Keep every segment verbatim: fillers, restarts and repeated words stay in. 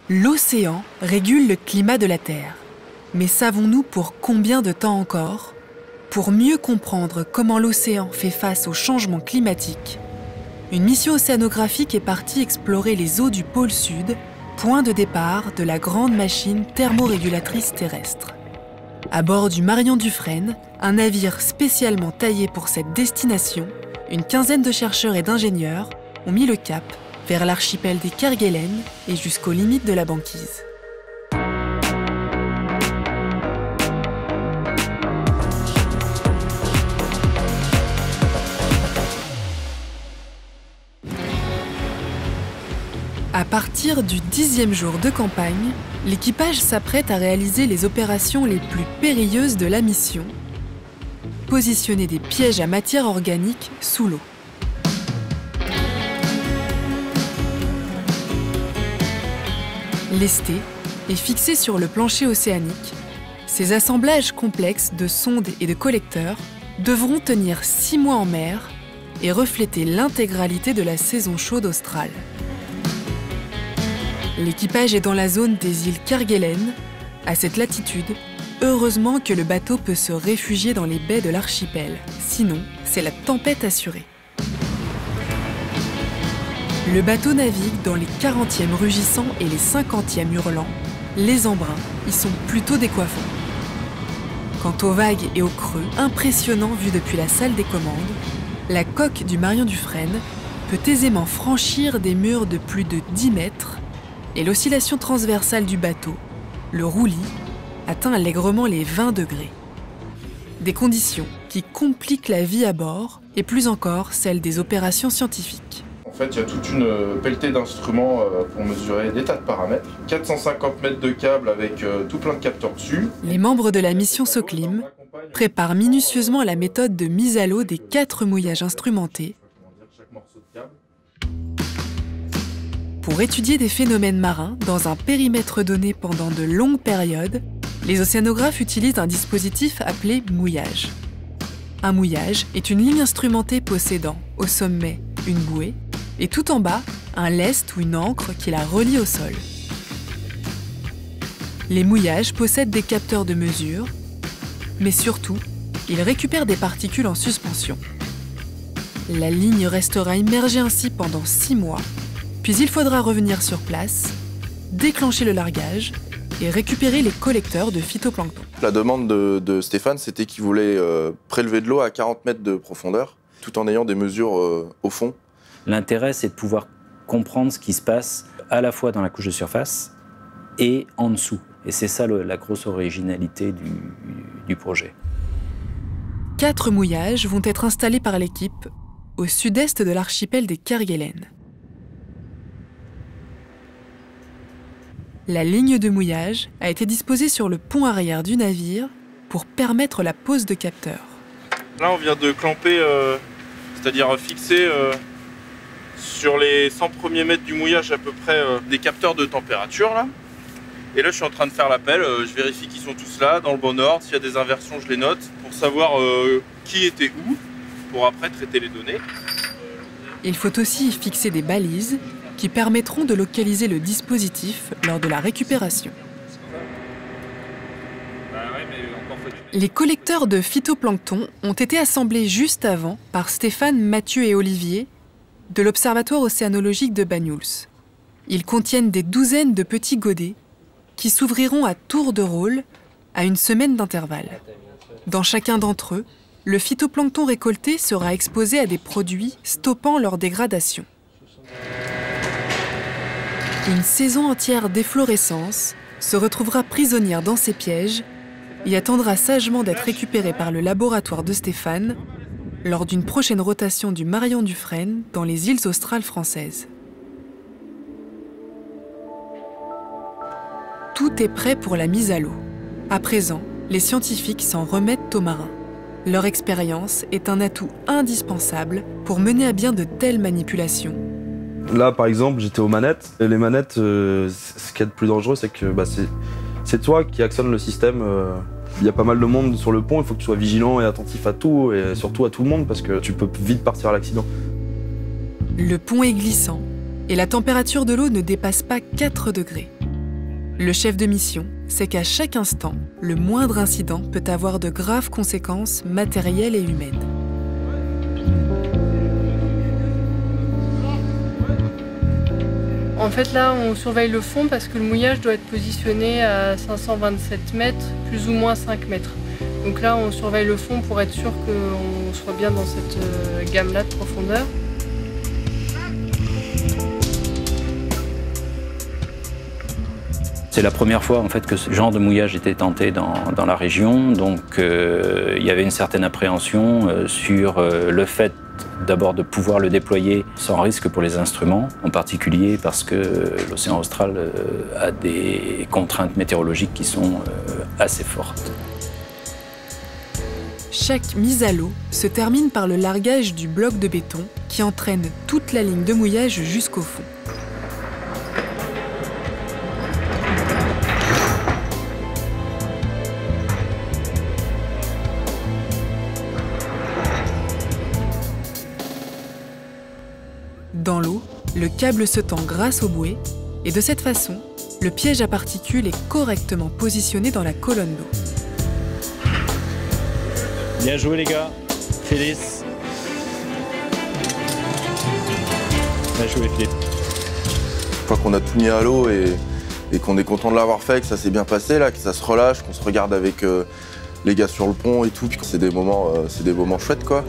L'océan régule le climat de la Terre. Mais savons-nous pour combien de temps encore? Pour mieux comprendre comment l'océan fait face au changement climatique, une mission océanographique est partie explorer les eaux du pôle Sud, point de départ de la grande machine thermorégulatrice terrestre. À bord du Marion Dufresne, un navire spécialement taillé pour cette destination, une quinzaine de chercheurs et d'ingénieurs ont mis le cap vers l'archipel des Kerguelen et jusqu'aux limites de la banquise. À partir du dixième jour de campagne, l'équipage s'apprête à réaliser les opérations les plus périlleuses de la mission, positionner des pièges à matière organique sous l'eau. Lestés et fixés sur le plancher océanique, ces assemblages complexes de sondes et de collecteurs devront tenir six mois en mer et refléter l'intégralité de la saison chaude australe. L'équipage est dans la zone des îles Kerguelen. À cette latitude, heureusement que le bateau peut se réfugier dans les baies de l'archipel. Sinon, c'est la tempête assurée. Le bateau navigue dans les quarantièmes rugissants et les cinquantièmes hurlants. Les embruns y sont plutôt décoiffants. Quant aux vagues et aux creux impressionnants vus depuis la salle des commandes, la coque du Marion Dufresne peut aisément franchir des murs de plus de dix mètres et l'oscillation transversale du bateau, le roulis, atteint allègrement les vingt degrés. Des conditions qui compliquent la vie à bord et plus encore celle des opérations scientifiques. En fait, il y a toute une pelletée d'instruments pour mesurer des tas de paramètres. quatre cent cinquante mètres de câbles avec tout plein de capteurs dessus. Les membres de la mission SOCLIM préparent minutieusement la méthode de mise à l'eau des quatre mouillages instrumentés pour étudier des phénomènes marins dans un périmètre donné pendant de longues périodes. Les océanographes utilisent un dispositif appelé mouillage. Un mouillage est une ligne instrumentée possédant au sommet une bouée et tout en bas un lest ou une ancre qui la relie au sol. Les mouillages possèdent des capteurs de mesure, mais surtout, ils récupèrent des particules en suspension. La ligne restera immergée ainsi pendant six mois, puis il faudra revenir sur place, déclencher le largage et récupérer les collecteurs de phytoplancton. La demande de, de Stéphane, c'était qu'il voulait euh, prélever de l'eau à quarante mètres de profondeur, tout en ayant des mesures euh, au fond. L'intérêt, c'est de pouvoir comprendre ce qui se passe à la fois dans la couche de surface et en dessous. Et c'est ça le, la grosse originalité du, du projet. Quatre mouillages vont être installés par l'équipe au sud-est de l'archipel des Kerguelen. La ligne de mouillage a été disposée sur le pont arrière du navire pour permettre la pose de capteurs. Là, on vient de clamper, euh, c'est-à-dire fixer euh, sur les cent premiers mètres du mouillage à peu près euh, des capteurs de température. Là. Et là, je suis en train de faire l'appel. Euh, je vérifie qu'ils sont tous là, dans le bon ordre. S'il y a des inversions, je les note pour savoir euh, qui était où, pour après traiter les données. Il faut aussi y fixer des balises qui permettront de localiser le dispositif lors de la récupération. Les collecteurs de phytoplancton ont été assemblés juste avant par Stéphane, Mathieu et Olivier de l'Observatoire océanologique de Banyuls. Ils contiennent des douzaines de petits godets qui s'ouvriront à tour de rôle à une semaine d'intervalle. Dans chacun d'entre eux, le phytoplancton récolté sera exposé à des produits stoppant leur dégradation. Une saison entière d'efflorescence se retrouvera prisonnière dans ces pièges et attendra sagement d'être récupérée par le laboratoire de Stéphane lors d'une prochaine rotation du Marion Dufresne dans les îles australes françaises. Tout est prêt pour la mise à l'eau. À présent, les scientifiques s'en remettent aux marins. Leur expérience est un atout indispensable pour mener à bien de telles manipulations. Là, par exemple, j'étais aux manettes. Et les manettes, euh, ce qui est le plus dangereux, c'est que bah, c'est toi qui actionne le système. Euh, il y a pas mal de monde sur le pont, il faut que tu sois vigilant et attentif à tout, et surtout à tout le monde, parce que tu peux vite partir à l'accident. Le pont est glissant, et la température de l'eau ne dépasse pas quatre degrés. Le chef de mission sait qu'à chaque instant, le moindre incident peut avoir de graves conséquences matérielles et humaines. En fait, là, on surveille le fond parce que le mouillage doit être positionné à cinq cent vingt-sept mètres, plus ou moins cinq mètres. Donc là, on surveille le fond pour être sûr qu'on soit bien dans cette gamme-là de profondeur. C'est la première fois en fait, que ce genre de mouillage était tenté dans, dans la région, donc euh, il y avait une certaine appréhension euh, sur euh, le fait d'abord de pouvoir le déployer sans risque pour les instruments, en particulier parce que euh, l'océan austral euh, a des contraintes météorologiques qui sont euh, assez fortes. Chaque mise à l'eau se termine par le largage du bloc de béton qui entraîne toute la ligne de mouillage jusqu'au fond. Dans l'eau, le câble se tend grâce au bouée et de cette façon, le piège à particules est correctement positionné dans la colonne d'eau. Bien joué les gars, Félix. Bien joué Philippe. Une fois qu'on a tout mis à l'eau et, et qu'on est content de l'avoir fait, que ça s'est bien passé, là, que ça se relâche, qu'on se regarde avec euh, les gars sur le pont et tout, puis c'est des moments, euh, c'est des moments chouettes quoi.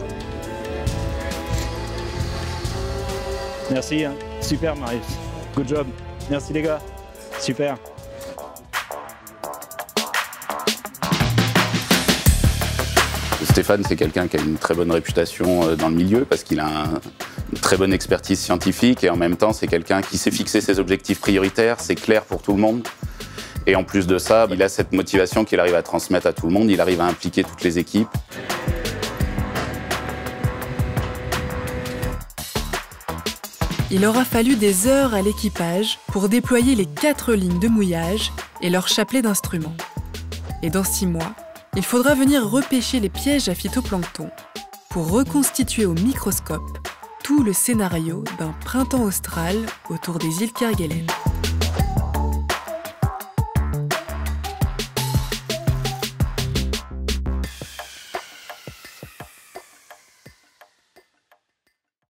Merci, hein. Super Marius, good job. Merci les gars, super. Stéphane, c'est quelqu'un qui a une très bonne réputation dans le milieu parce qu'il a un, une très bonne expertise scientifique et en même temps, c'est quelqu'un qui sait fixer ses objectifs prioritaires, c'est clair pour tout le monde. Et en plus de ça, il a cette motivation qu'il arrive à transmettre à tout le monde, il arrive à impliquer toutes les équipes. Il aura fallu des heures à l'équipage pour déployer les quatre lignes de mouillage et leur chapelet d'instruments. Et dans six mois, il faudra venir repêcher les pièges à phytoplancton pour reconstituer au microscope tout le scénario d'un printemps austral autour des îles Kerguelen.